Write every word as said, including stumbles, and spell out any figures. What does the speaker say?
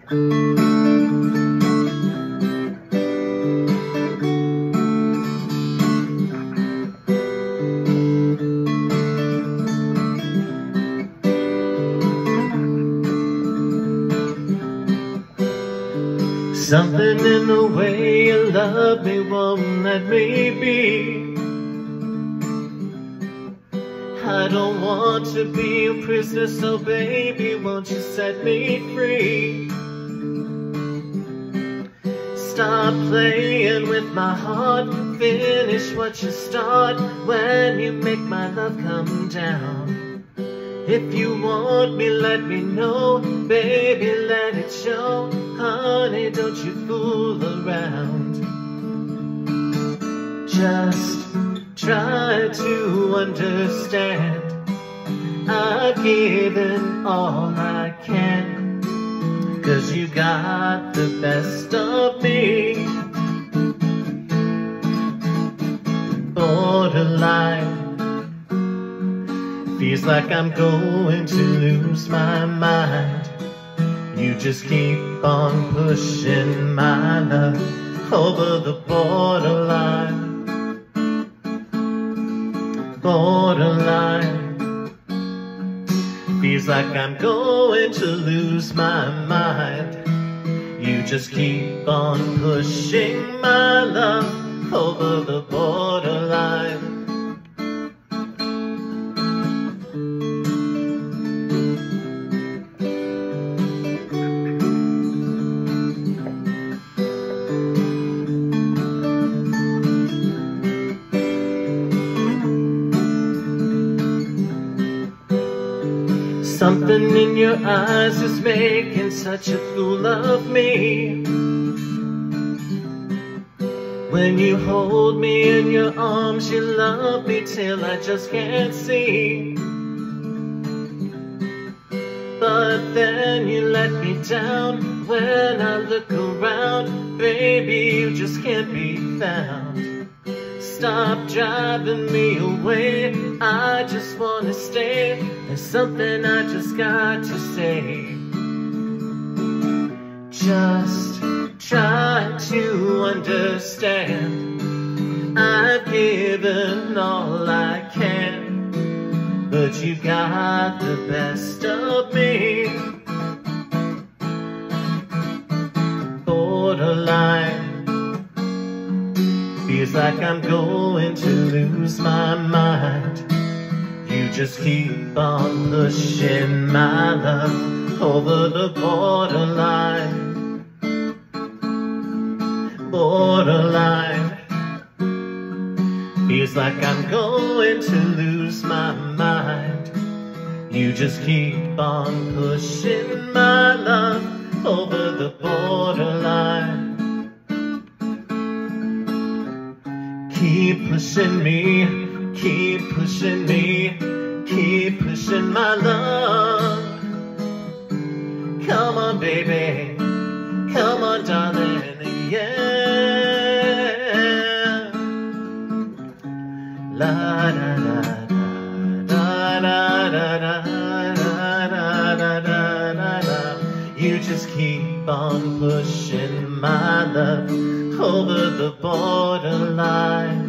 Something in the way you love me won't let me be. I don't want to be a prisoner, so baby, won't you set me free? Stop playing with my heart, finish what you start when you make my love come down. If you want me, let me know, baby, let it show. Honey, don't you fool around. Just try to understand. I've given all I can, 'cause you got the best of me. Borderline, feels like I'm going to lose my mind. You just keep on pushing my love over the borderline. Borderline, feels like I'm going to lose my mind. You just keep on pushing my love over the borderline. Something in your eyes is making such a fool of me. When you hold me in your arms, you love me till I just can't see. But then you let me down when I look around. Baby, you just can't be found. Stop driving me away, I just wanna stay. There's something I just got to say. Just try to understand. I've given all I can, but you got the best of me. Borderline, feels like I'm going to lose my mind. You just keep on pushing my love over the borderline. Borderline, feels like I'm going to lose my mind. You just keep on pushing my love over the borderline. Keep pushing me, keep pushing me, keep pushing my love. Come on, baby, come on, darling, yeah. La da da da da da da da da da da. You just keep on pushing my love over the borderline.